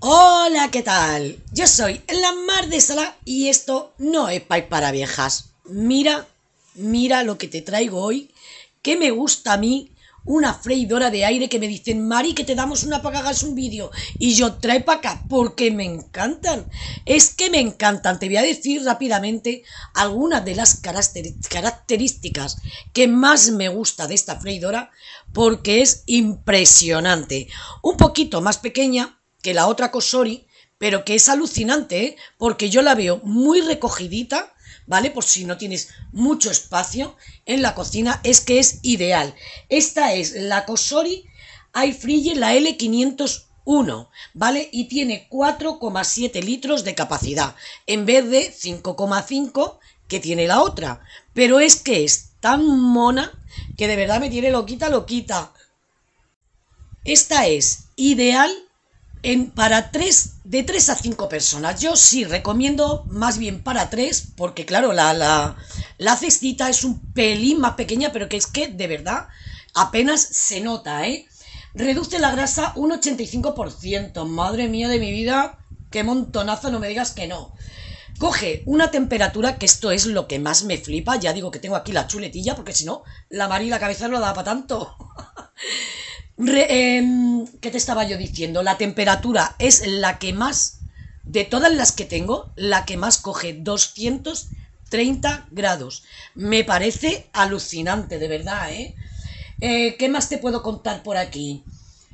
Hola, ¿qué tal? Yo soy la Mar de Sala y esto no es pay para viejas. Mira lo que te traigo hoy, que me gusta a mí, una freidora de aire que me dicen, Mari, que te damos una para que hagas un vídeo. Y yo trae para acá, porque me encantan. Es que me encantan. Te voy a decir rápidamente algunas de las características que más me gusta de esta freidora, porque es impresionante. Un poquito más pequeña que la otra Cosori, pero que es alucinante, ¿eh? Porque yo la veo muy recogidita, ¿vale? Por si no tienes mucho espacio en la cocina, es que es ideal. Esta es la Cosori Air Fryer, la L501, ¿vale? Y tiene 4,7 litros de capacidad, en vez de 5,5 que tiene la otra. Pero es que es tan mona que de verdad me tiene loquita. Esta es ideal para de 3 a 5 personas. Yo sí recomiendo más bien para 3, porque claro, la cestita es un pelín más pequeña, pero que es que de verdad apenas se nota, ¿eh? Reduce la grasa un 85%. Madre mía de mi vida, qué montonazo, no me digas que no. Coge una temperatura, que esto es lo que más me flipa. Ya digo que tengo aquí la chuletilla, porque si no, la Mari la cabeza no da para tanto. ¿Qué te estaba yo diciendo? La temperatura es la que más, de todas las que tengo, la que más coge 230 grados. Me parece alucinante, de verdad, ¿eh? ¿Qué más te puedo contar por aquí?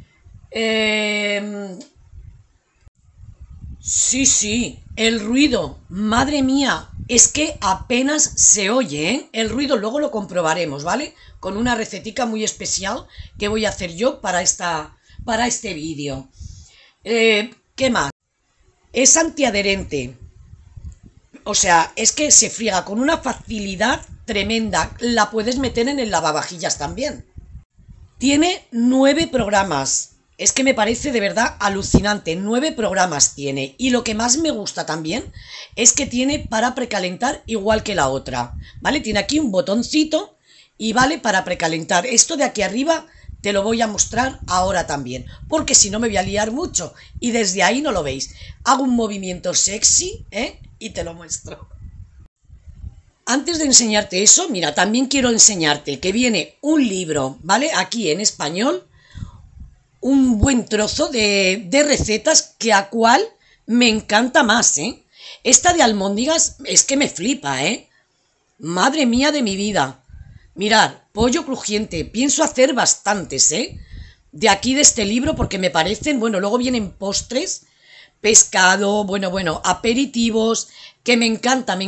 Sí, el ruido, madre mía, es que apenas se oye, ¿eh? El ruido luego lo comprobaremos, ¿vale? Con una recetica muy especial que voy a hacer yo para este vídeo. ¿Qué más? Es antiadherente, o sea, es que se friega con una facilidad tremenda. La puedes meter en el lavavajillas también. Tiene 9 programas. Es que me parece de verdad alucinante. 9 programas tiene. Y lo que más me gusta también es que tiene para precalentar igual que la otra. ¿Vale? Tiene aquí un botoncito y vale para precalentar. Esto de aquí arriba te lo voy a mostrar ahora también, porque si no me voy a liar mucho. Y desde ahí no lo veis. Hago un movimiento sexy, ¿eh? Y te lo muestro. Antes de enseñarte eso, mira, también quiero enseñarte que viene un libro, ¿vale? Aquí en español, un buen trozo de recetas que a cual me encanta más, ¿eh? Esta de albóndigas es que me flipa, ¿eh? Madre mía de mi vida. Mirad, pollo crujiente, pienso hacer bastantes, ¿eh? De aquí de este libro porque me parecen, bueno, luego vienen postres, pescado, bueno, aperitivos, que me encanta.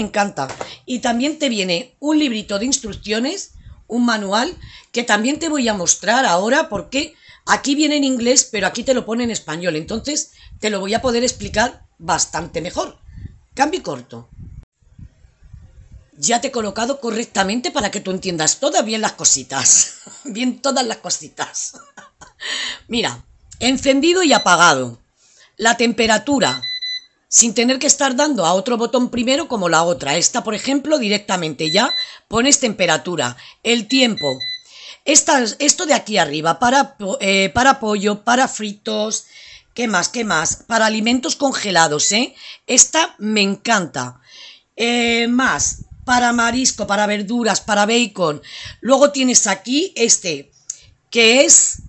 Y también te viene un librito de instrucciones, un manual, que también te voy a mostrar ahora porque aquí viene en inglés, pero aquí te lo pone en español, entonces te lo voy a poder explicar bastante mejor. Cambio y corto. Ya te he colocado correctamente para que tú entiendas todas bien las cositas. Bien todas las cositas. Mira, encendido y apagado. La temperatura, sin tener que estar dando a otro botón primero como la otra. Esta, por ejemplo, directamente ya pones temperatura. El tiempo. Esto de aquí arriba, para pollo, para fritos, ¿qué más? Para alimentos congelados, ¿eh? Esta me encanta. Más, para marisco, para verduras, para bacon. Luego tienes aquí que es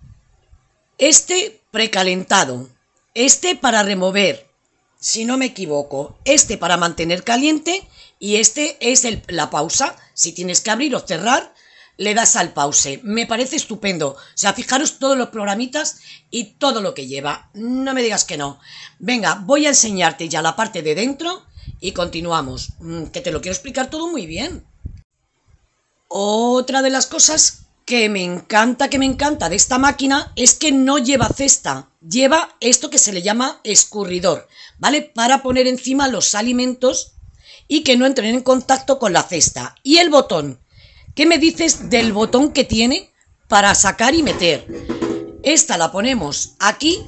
precalentado. Para remover, si no me equivoco. Para mantener caliente y este es la pausa. Si tienes que abrir o cerrar, le das al pause. Me parece estupendo. O sea, fijaros todos los programitas y todo lo que lleva. No me digas que no. Venga, voy a enseñarte ya la parte de dentro y continuamos. Que te lo quiero explicar todo muy bien. Otra de las cosas que me encanta de esta máquina es que no lleva cesta. Lleva esto que se le llama escurridor, ¿vale? Para poner encima los alimentos y que no entren en contacto con la cesta. Y el botón. ¿Qué me dices del botón que tiene para sacar y meter? Esta la ponemos aquí.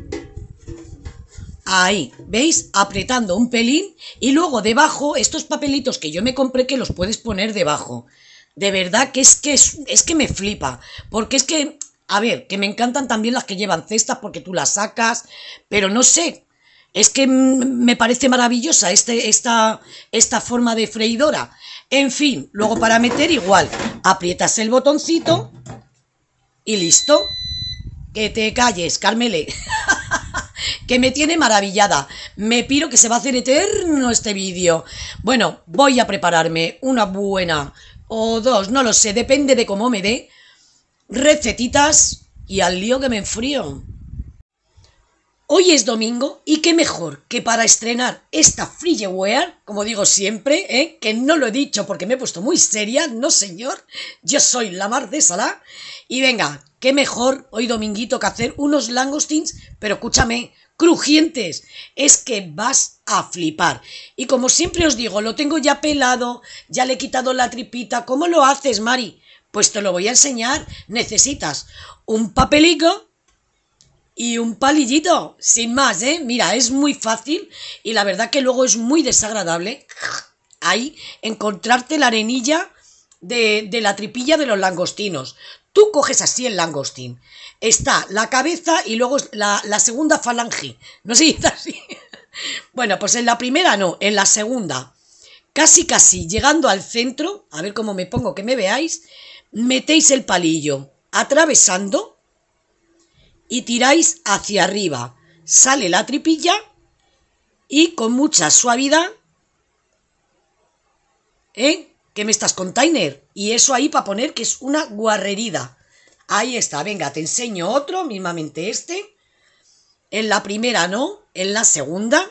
Ahí, ¿veis? Apretando un pelín y luego debajo estos papelitos que yo me compré que los puedes poner debajo. De verdad que es que me flipa, porque es que A ver, que me encantan también las que llevan cestas porque tú las sacas, pero no sé, es que me parece maravillosa esta forma de freidora. En fin, luego para meter igual, aprietas el botoncito y listo. Que te calles, Carmele. Que me tiene maravillada. Me piro que se va a hacer eterno este vídeo. Bueno, voy a prepararme una buena o dos, no lo sé, depende de cómo me dé, recetitas y al lío que me enfrío. Hoy es domingo y qué mejor que para estrenar esta Freeware, como digo siempre, que no lo he dicho porque me he puesto muy seria, no señor, yo soy la mar de Salá. Y venga, qué mejor hoy dominguito que hacer unos langoustines, pero escúchame, crujientes, es que vas a flipar. Y como siempre os digo, lo tengo ya pelado, ya le he quitado la tripita. ¿Cómo lo haces, Mari? Pues te lo voy a enseñar. Necesitas un papelico y un palillito, sin más, Mira, es muy fácil y la verdad que luego es muy desagradable ahí encontrarte la arenilla de la tripilla de los langostinos. Tú coges así el langostín, está la cabeza y luego la segunda falange, no sé si está así. Bueno, pues en la primera no, en la segunda, casi llegando al centro, a ver cómo me pongo que me veáis, metéis el palillo atravesando y tiráis hacia arriba, sale la tripilla y con mucha suavidad, ¿qué me estás, container? Y eso ahí para poner que es una guarrerida. Ahí está, venga, te enseño otro, mismamente este. En la primera no, en la segunda.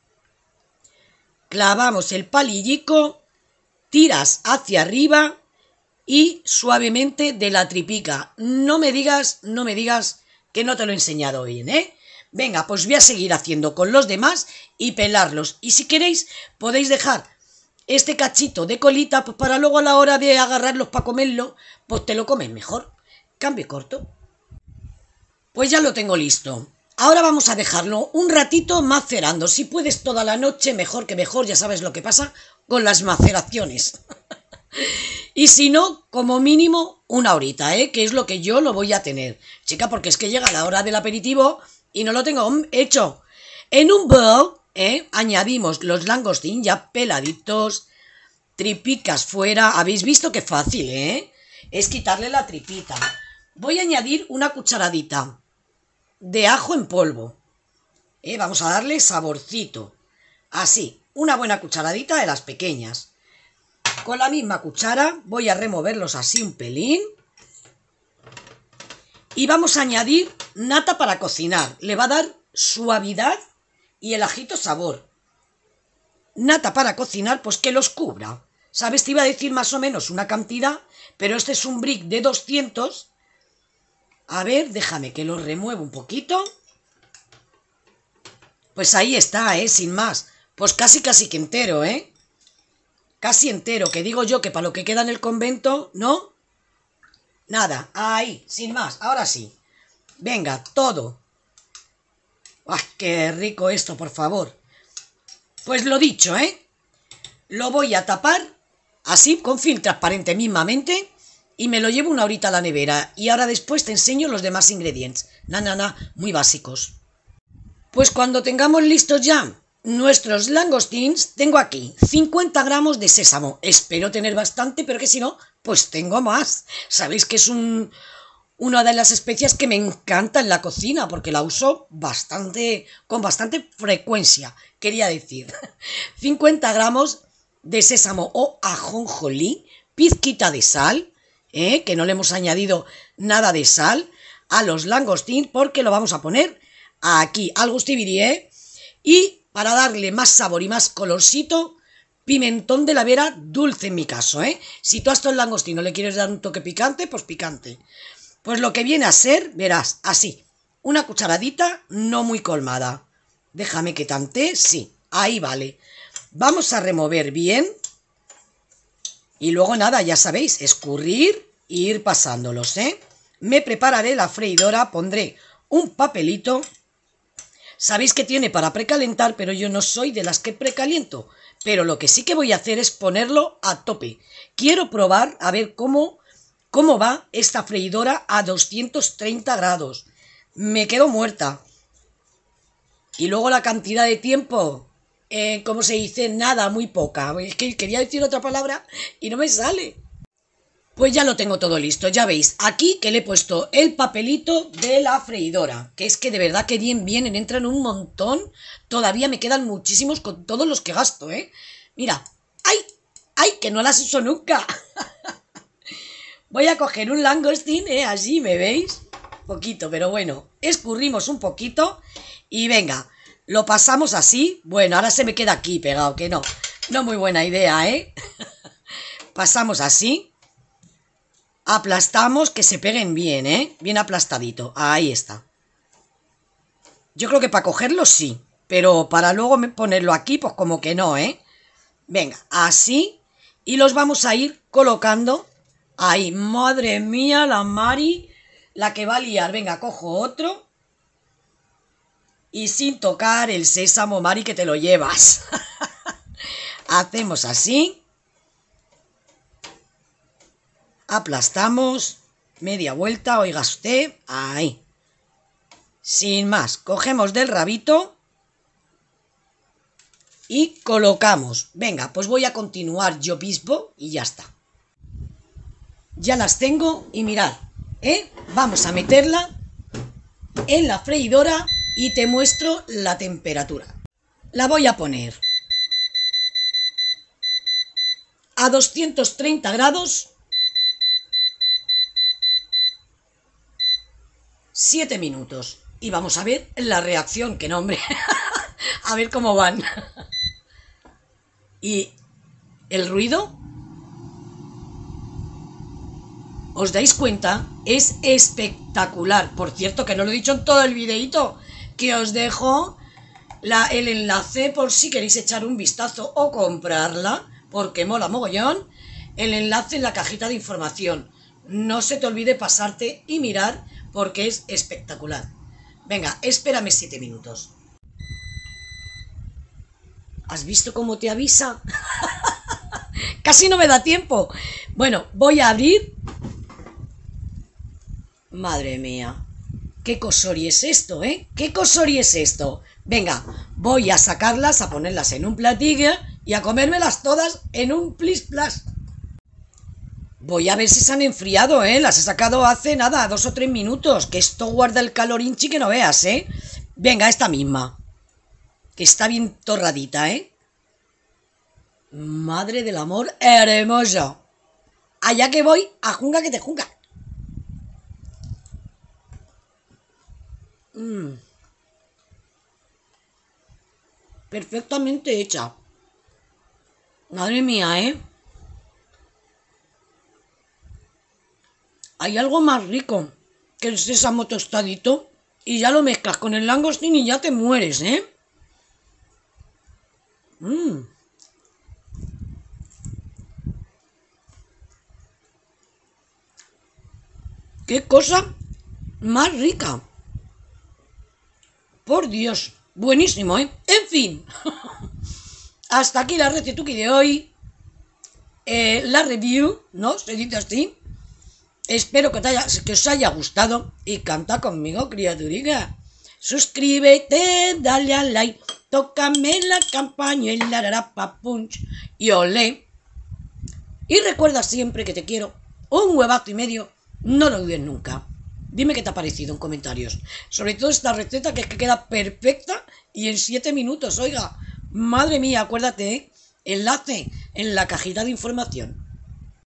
Clavamos el palillico, tiras hacia arriba y suavemente de la tripica. No me digas que no te lo he enseñado bien, Venga, pues voy a seguir haciendo con los demás y pelarlos. Y si queréis, podéis dejar este cachito de colita pues para luego a la hora de agarrarlos para comerlo, pues te lo comes mejor. Cambio corto. Pues ya lo tengo listo. Ahora vamos a dejarlo un ratito macerando. Si puedes toda la noche, mejor que mejor. Ya sabes lo que pasa con las maceraciones. Y si no, como mínimo una horita, que es lo que yo lo voy a tener. Chica, porque es que llega la hora del aperitivo y no lo tengo hecho. En un bowl, añadimos los langostinos ya peladitos, tripicas fuera. ¿Habéis visto qué fácil, Es quitarle la tripita. Voy a añadir una cucharadita de ajo en polvo. Vamos a darle saborcito. Así, una buena cucharadita de las pequeñas. Con la misma cuchara voy a removerlos así un pelín. Y vamos a añadir nata para cocinar. Le va a dar suavidad y el ajito sabor. Nata para cocinar, pues que los cubra. ¿Sabes? Te iba a decir más o menos una cantidad, pero este es un brick de 200. A ver, déjame que lo remueva un poquito. Pues ahí está, sin más. Pues casi que entero, Casi entero, que digo yo que para lo que queda en el convento, ¿no? Nada, ahí, sin más, ahora sí. Venga, todo. ¡Ay, qué rico esto, por favor! Pues lo dicho, Lo voy a tapar así, con film transparente mismamente, y me lo llevo una horita a la nevera. Y ahora después te enseño los demás ingredientes. Muy básicos. Pues cuando tengamos listos ya nuestros langostinos, tengo aquí 50 gramos de sésamo. Espero tener bastante, pero que si no, pues tengo más. Sabéis que es una de las especias que me encanta en la cocina, porque la uso con bastante frecuencia, quería decir. 50 gramos de sésamo o ajonjolí, pizquita de sal, que no le hemos añadido nada de sal a los langostinos, porque lo vamos a poner aquí al gustivirí, y para darle más sabor y más colorcito, pimentón de la Vera dulce en mi caso, Si tú a estos langostinos le quieres dar un toque picante, pues picante. Pues lo que viene a ser, verás, así, una cucharadita no muy colmada. Déjame que tantee, sí, ahí vale. Vamos a remover bien y luego nada, ya sabéis, escurrir e ir pasándolos, Me prepararé la freidora, pondré un papelito. Sabéis que tiene para precalentar, pero yo no soy de las que precaliento. Pero lo que sí que voy a hacer es ponerlo a tope. Quiero probar a ver cómo cómo va esta freidora a 230 grados. Me quedo muerta. Y luego la cantidad de tiempo, ¿cómo se dice? Nada, muy poca. Es que quería decir otra palabra y no me sale. Pues ya lo tengo todo listo, ya veis, aquí que le he puesto el papelito de la freidora, que es que de verdad que bien vienen, entran un montón, todavía me quedan muchísimos con todos los que gasto, ¿eh? Mira, ¡ay! ¡Ay! Que no las uso nunca. Voy a coger un langostín, así, ¿me veis? Poquito, pero bueno, escurrimos un poquito y venga, lo pasamos así. Bueno, ahora se me queda aquí pegado, que no, no muy buena idea, ¿eh? Pasamos así. Aplastamos, que se peguen bien, ¿eh? Bien aplastadito. Ahí está. Yo creo que para cogerlo sí, pero para luego ponerlo aquí, pues como que no, ¿eh? Venga, así. Y los vamos a ir colocando ahí. Madre mía, la Mari, la que va a liar. Venga, cojo otro. Y sin tocar el sésamo, Mari, que te lo llevas. Hacemos así. Aplastamos, media vuelta, oiga usted, ahí. Sin más, cogemos del rabito y colocamos. Venga, pues voy a continuar yo mismo y ya está. Ya las tengo y mirad, vamos a meterla en la freidora y te muestro la temperatura. La voy a poner a 230 grados. 7 minutos. Y vamos a ver la reacción, que no, hombre. A ver cómo van. Y el ruido, ¿os dais cuenta? Es espectacular. Por cierto, que no lo he dicho en todo el videito, que os dejo el enlace por si queréis echar un vistazo o comprarla, porque mola mogollón. El enlace en la cajita de información. No se te olvide pasarte y mirar, porque es espectacular. Venga, espérame 7 minutos. ¿Has visto cómo te avisa? Casi no me da tiempo. Bueno, voy a abrir. Madre mía. ¿Qué cosori es esto, eh? ¿Qué cosori es esto? Venga, voy a sacarlas, a ponerlas en un platillo y a comérmelas todas en un plis plas. Voy a ver si se han enfriado, ¿eh? Las he sacado hace nada, 2 o 3 minutos. Que esto guarda el calorinchi que no veas, ¿eh? Venga, esta misma. Que está bien torradita, ¿eh? Madre del amor hermoso. Allá que voy, a junga que te junga. Perfectamente hecha. Madre mía, ¿eh? Hay algo más rico que el sésamo tostadito y ya lo mezclas con el langostín y ya te mueres, ¿eh? ¡Qué cosa más rica! Por Dios, buenísimo, ¿eh? En fin, hasta aquí la recetuki de hoy, la review, ¿no? Se dice así. Espero que os haya gustado y canta conmigo, criaturica. Suscríbete, dale al like, tócame la campañuela, rarapa punch y olé. Y recuerda siempre que te quiero, un huevazo y medio, no lo dudes nunca. Dime qué te ha parecido en comentarios. Sobre todo esta receta que es que queda perfecta y en 7 minutos, oiga. Madre mía, acuérdate, enlace en la cajita de información.